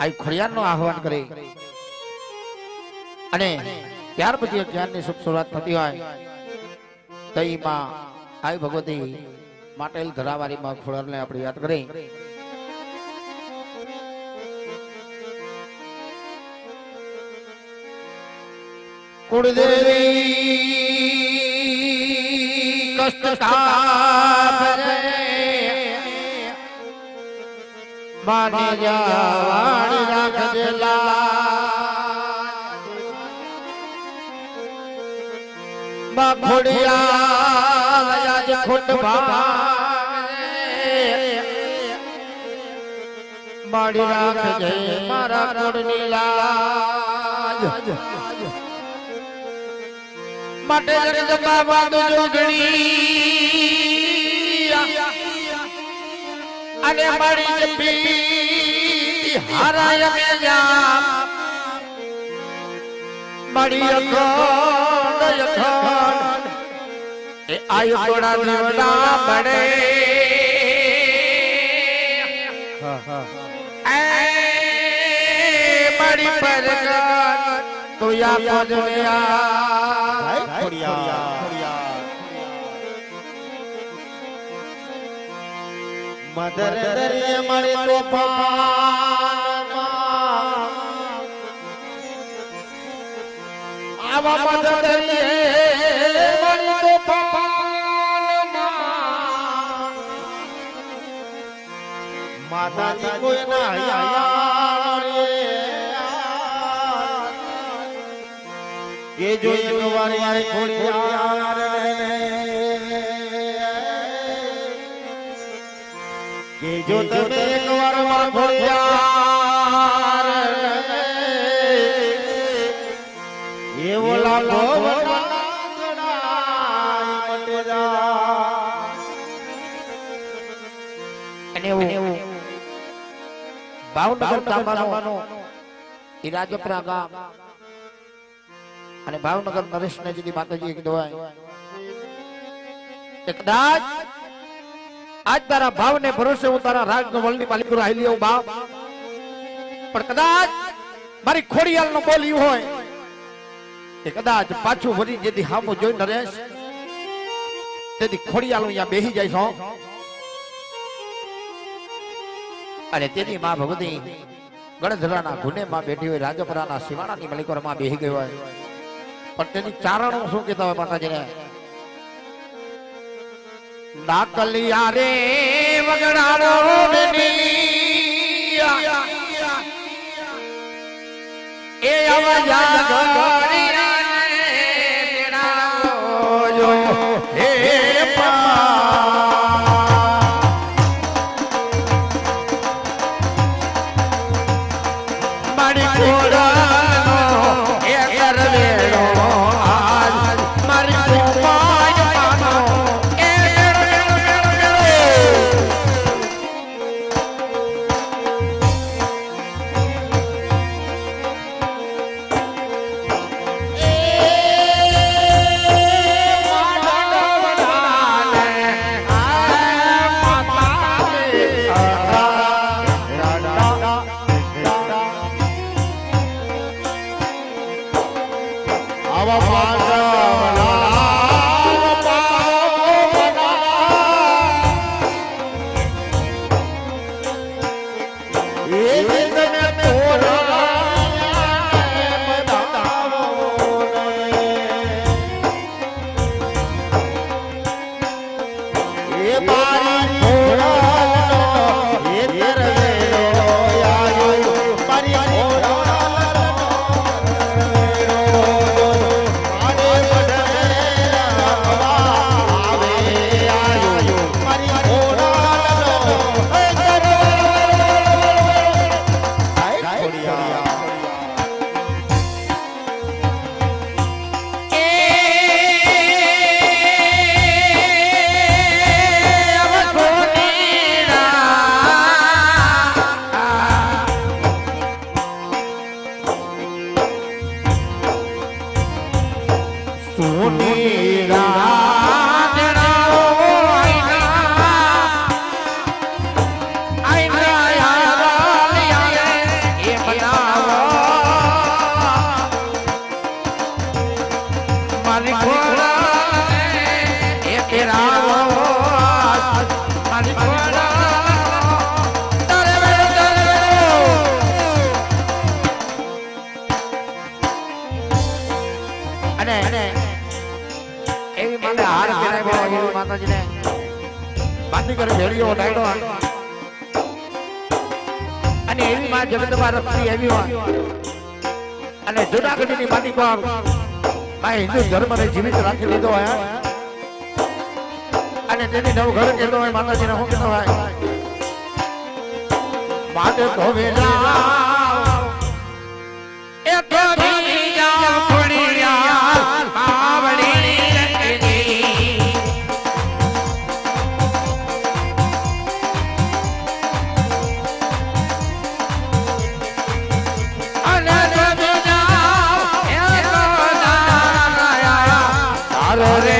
આ ખોડિયારનો આહવાન કરે અને ત્યાર પછી જ્ઞાનની શુભ શરૂઆત થતી હોય તો એમાં આવી ભગવતી માટેલ ધરાવાળી માં ખોડિયારને આપણે યાદ કરી કુળદેવી કષ્ટતાપરે માની જવાણી રાખજેલા બા ખોડિયા આજ ખોટ માડી રાખજે મારા કોડની લાજ માટે જગદંબા બાદો જોગણી અને મારી જપી હારાય મે જા મારી અખંડ એ આયુ કોડા દેવડા બડે એ મારી પરગટ તો યા કોદયા મદર દરિયે મળી તોફાન આવા મદર દરિયે મળી તોફાન માતાજી કોઈ ના આયા કે જો એક વાર યાર ખોડિયાર કે જો તમે એક વાર માર ખોડિયાર એવો લાગો મટે જા અને એવું ભાવનગર તાંબાનો ઈ રાજપરા ગામ અને ભાવનગર નરેશને જીની માતાજી કહેવાય કદાચ આજ તારા ભાવને ભરોસે હું તારા રાજ વલની માલિક રાહી લેવું બાપ પણ કદાચ મારી ખોડિયાલનો બોલ્યું હોય કે કદાચ પાછું વરી જેથી હામો જોઈ નરેશ તેથી ખોડિયાલ અહીંયા બેહી જાય છો અને તેની માં ભગવતી ગણધરાના ગુને માં બેઠી હોય રાજપરાના શિવાણાની મલિકોર માં બેહી ગઈ હોય પણ તેની ચારણો શું કહેતા હોય માતાજીને ડાકલિયા રે વગડારો એ અવાજા ગરી હે મારી ખોડાનો એ કરવેડો આજ મારી અને એવી માને હાર પહેરાવ્યો એવી માતાજીને બાંધી કરે ભેળીઓ ડાયડો અને એવી માં જગદંબા રખડી આવી હોય અને જુનાગઢની માટી પર માં હિન્દુ ધર્મને જીવિત રાખી લીધો હોય અને તેની નવ ઘર કહેતો હોય માતાજીને શું કહેતો હોય માટે તો વેલા એ તો બીજા ફોડિયા પાવડી રંગની અને તો બીજા એ તો નારાયા તારો રે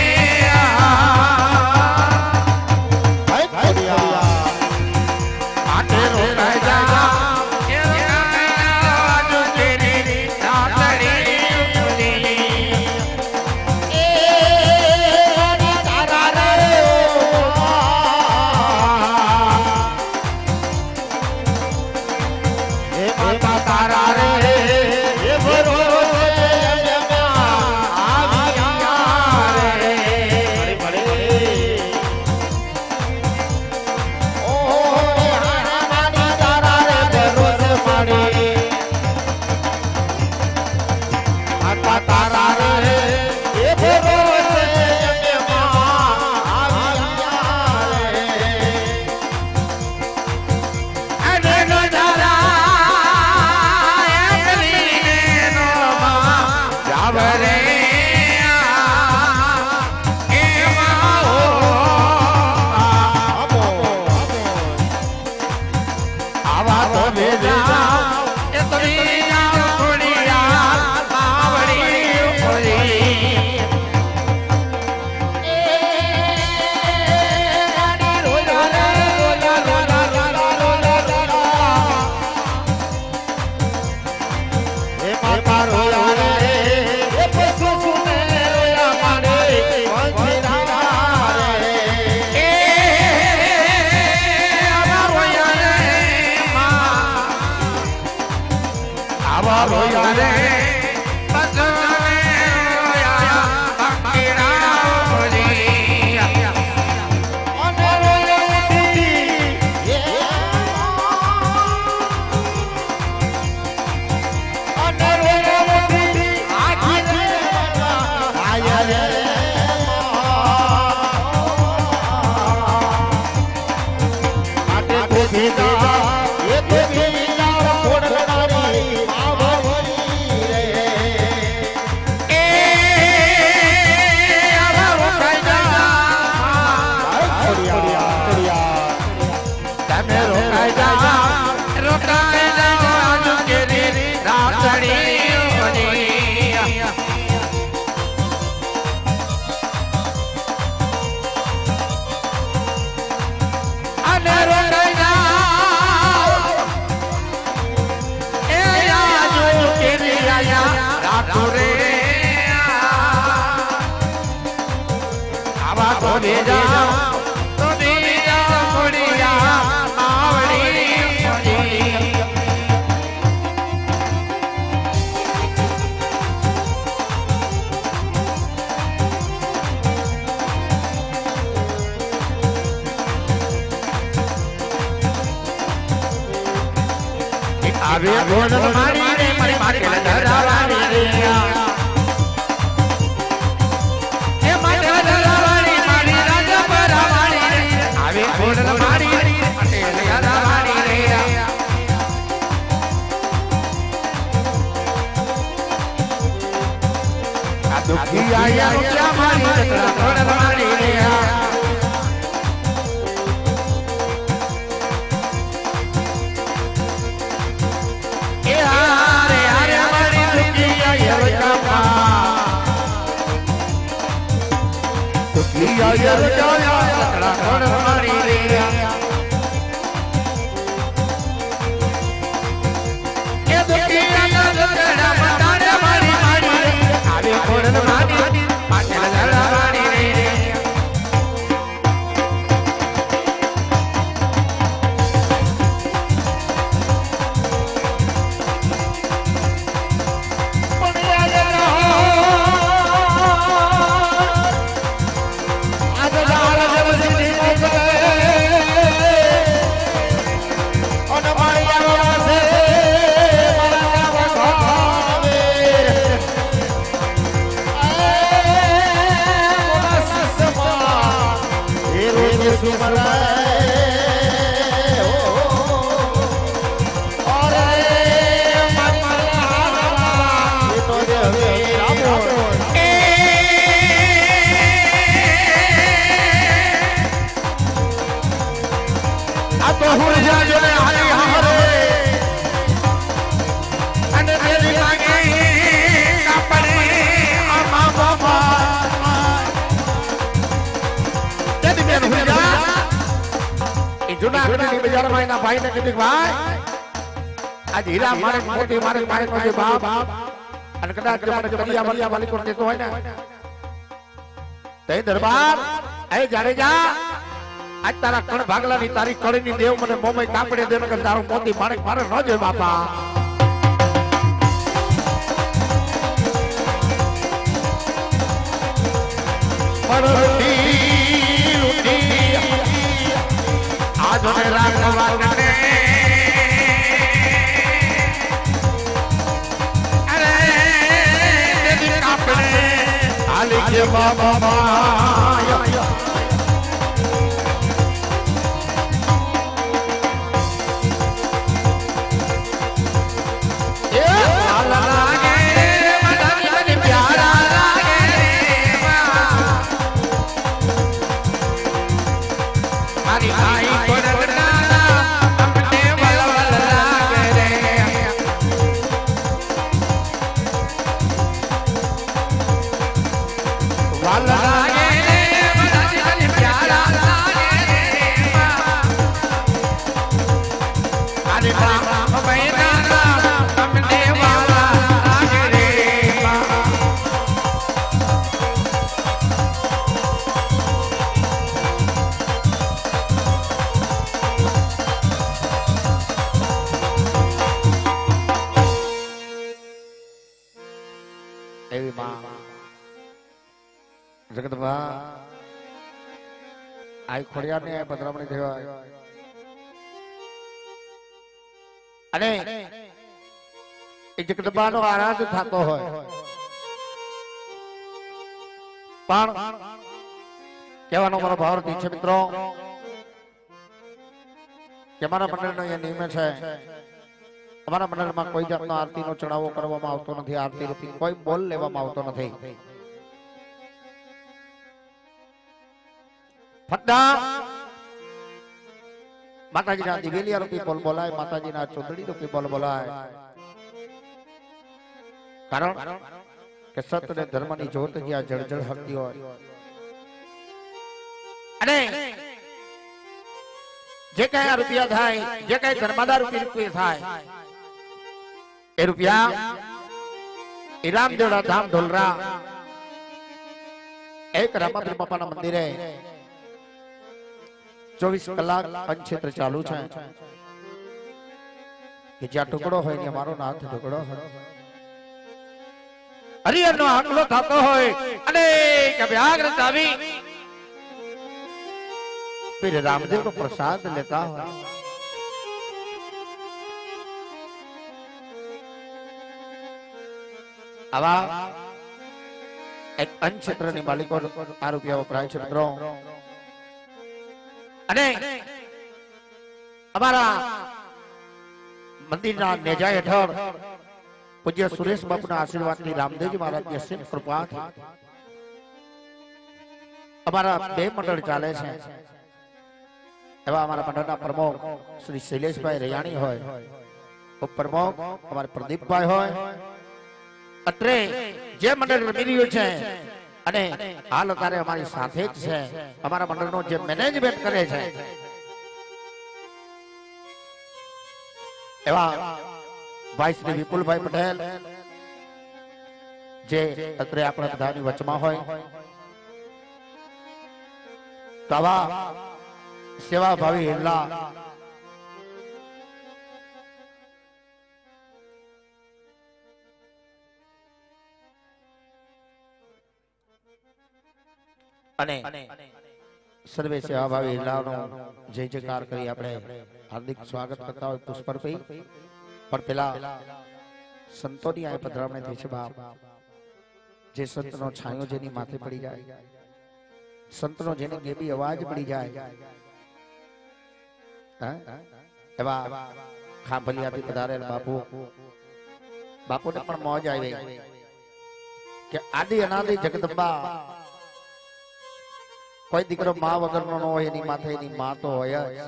આવે ભોજન મારી રે મારી મારી ધરાવાળી રે એ મારી ધરાવાળી મારી રાજા પરાવાળી રે આવે ભોજન મારી રે માટે ધરાવાળી રે આ દુખી આયા રૂપિયા મારી ધરાવાળી રે યાર જાયા સકડા કોણ મારી રે એ દુખિયા સકડા બતાડે મારી મારી રે આવે કોણ મારી પાટલા જડા મારી રે પણ યાર રહો બજારમાં એના ભાઈને કીધું ભાઈ આજ હીરા મારે મોટી મારે મારે બાપ અને કદાચ જો મને કરિયા બલિયા વાલી કોર દેતો હોય ને તે દરબાર એ જાડેજા આજ તારા કણ ભાગલાની તારી કળીની દેવ મને મોમય કાપડે દેને કે તારો મોતી માણેક મારે ન જોય બાપા પડતી રૂટી આજ મને રાખવા કરે અરે દેવી કાપડે આલી કે બાબા જગતમાં આ ખોડિયાર ને પધરામણી થયો અને એ જગદંબાનો આરાધ થતો હોય પણ કહેવાનો મારો ભાવાર્થ છે મિત્રો કે અમારા મંડળનો એ નિયમ છે અમારા મંડળમાં કોઈ જાતનો આરતીનો ચડાવો કરવામાં આવતો નથી આરતી રૂપી કોઈ બોલ લેવામાં આવતો નથી ફદ્દા માતાજીના દિવેલિયા રૂપી બોલ બોલાય માતાજીના ચોદડી રૂપી બોલ બોલાય કારણ કે સત્ય અને ધર્મની જ્યોત જ્યાં જળજળ હકતી હોય અને જે કઈ રૂપિયા થાય જે કઈ ધર્માદાર રૂપિયા થાય એ રૂપિયા એ રામદેવડા ધામ ઢોલરા એક રામાપીર બાપાના મંદિરે 24 કલાક અંક્ષેત્ર ચાલુ છે કે જ્યાં ટુકડો હોય ને મારો નાથ ટુકડો હોય હરિહરનો આંકડો થતો હોય અને વ્યાઘ્ર ચાવી પીર રામદેવ નો પ્રસાદ લેતા હોય આવા એક અંક્ષેત્રની માલિકો આ રૂપિયા વપરાય છે મિત્રો અને અમારા મંદિરના નેજા હેઠળ પૂજ્ય સુરેશ બાપુના આશીર્વાદથી રામદેવજી મહારાજની અસીમ કૃપાથી અમારા બે મંડળ ચાલે છે એવા અમારા મંડળના પ્રમુખ શ્રી શૈલેષભાઈ રૈયાણી હોય ઉપપ્રમુખ અમારા પ્રદીપભાઈ હોય અત્રે જે મંડળ રમી રહ્યું છે અને હાલ અત્યારે અમારી સાથે જ છે અમારા મંડળનો જે મેનેજમેન્ટ કરે છે એવા ભાઈ શ્રી વિપુલભાઈ પટેલ જે અત્રે આપણા બધાની વચમાં હોય તો આવા સેવા ભાવી હિલ્લા અને સર્વે સેવાભાવી હિલ્લાનો જય જયકાર કરી આપણે હાર્દિક સ્વાગત કરતા હોય પુષ્પર્પી પણ પેલા સંતોની આ પધરામણી થઈ છે બાપ જે સંતનો છાંયો જેની માથે પડી જાય સંતનો જેની ગેબી અવાજ પડી જાય એવા ખાંભલિયાથી પધારેલ બાપુને પણ મોજ આવી કે આદિ અનાદિ જગદંબા કોઈ દીકરો માં વગરનો ન હોય એની માથે એની માં તો હોય જ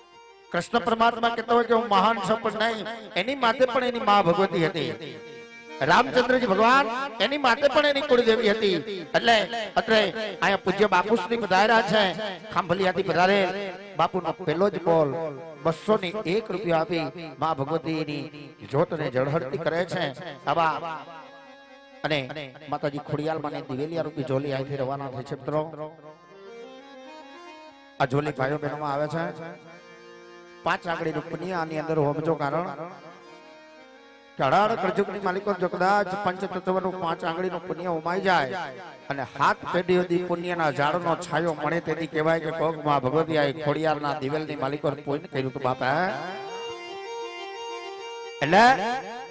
કૃષ્ણ પરમાત્મા કહેતો હોય કે હું મહાન છું પણ નહીં એની માથે પણ એની માં ભગવતી હતી રામચંદ્રજી ભગવાન એની માટે પણ એની કુળદેવી હતી. એટલે અત્રે અહીંયા પૂજ્ય બાપુશ્રી પધાર્યા છે. ખાંભલિયાથી પધારે બાપુનો પહેલો જ બોલ 201 રૂપિયા આપી માં ભગવતીની જ્યોતને જળહળતી કરે છે. આવા અને માતાજી ખોડિયાલમાંની દિવેલિયા રૂપી જોલી અહીંથી રવાના થઈ છે. મિત્રો આ જોલી ભાઈઓ બહેનોમાં આવે છે. 5 આંગળી રૂપની આની અંદર હોમજો. કારણ ચડાડ કરજુગની માલિકો જો કદાચ પંચતત્વનું 5 આંગળીનું પુણ્ય ઉમાઈ જાય અને 7 પેઢી સુધી પુણ્યના ઝાડનો છાયો મળે તેથી કહેવાય કે કોકમાં ભગવતી આ ખોડિયારના દિવેલની માલિકો પુણ્ય કર્યું તો બાપા. એટલે